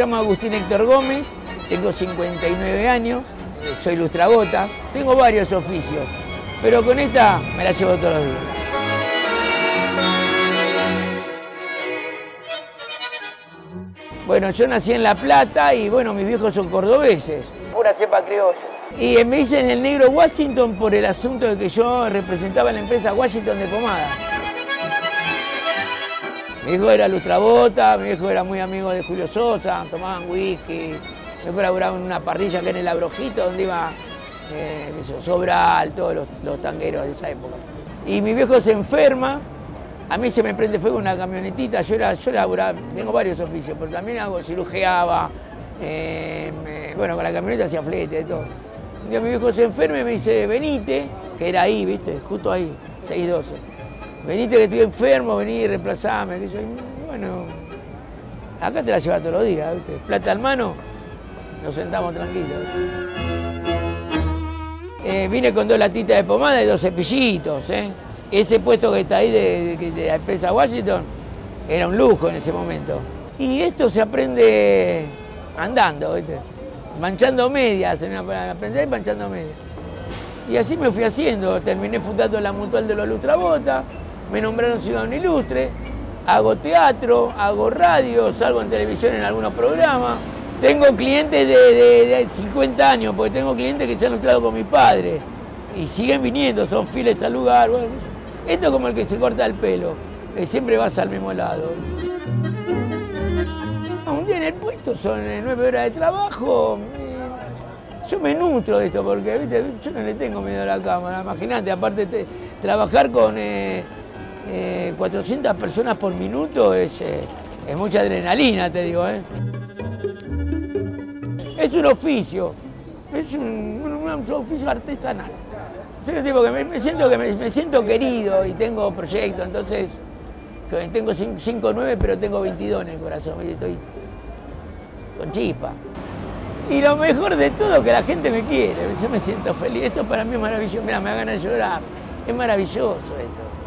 llamo Agustín Héctor Gómez, tengo 59 años, soy lustrabotas, tengo varios oficios, pero con esta me la llevo todos los días. Bueno, yo nací en La Plata y bueno, mis viejos son cordobeses, pura cepa criolla. Y me dicen el negro Washington por el asunto de que yo representaba la empresa Washington de pomada. Mi hijo era lustrabota, mi hijo era muy amigo de Julio Sosa, tomaban whisky. Mi hijo laburaba en una parrilla que en el Abrojito, donde iba Sobral, todos los tangueros de esa época. Y mi viejo se enferma, a mí se me prende fuego una camionetita, yo laburaba, tengo varios oficios, pero también cirujeaba, bueno, con la camioneta hacía flete, de todo. Un día mi viejo se enferma y me dice, venite, que era ahí, viste, justo ahí, 612. Venite que estoy enfermo, vení, reemplazame, que yo, bueno, acá te la llevas todos los días, ¿viste? Plata en mano, nos sentamos tranquilos. Vine con 2 latitas de pomada y 2 cepillitos, Ese puesto que está ahí de la empresa Washington era un lujo en ese momento. Y esto se aprende andando, ¿viste? Manchando medias, aprender manchando medias. Y así me fui haciendo, terminé fundando la Mutual de los Lustrabotas, me nombraron ciudadano ilustre, hago teatro, hago radio, salgo en televisión en algunos programas. Tengo clientes de 50 años, porque tengo clientes que se han lustrado con mi padre y siguen viniendo, son fieles al lugar. Bueno, esto es como el que se corta el pelo, siempre vas al mismo lado. Un día en el puesto son 9 horas de trabajo. Yo me nutro de esto porque, ¿viste? Yo no le tengo miedo a la cámara. Imagínate, aparte trabajar con 400 personas por minuto es mucha adrenalina, te digo. Es un oficio, es un oficio artesanal. Yo digo que me siento querido y tengo proyectos, entonces tengo 5'9", pero tengo 22 en el corazón, estoy con chispa. Y lo mejor de todo es que la gente me quiere, yo me siento feliz, esto para mí es maravilloso, mirá, me da ganas de llorar, es maravilloso esto.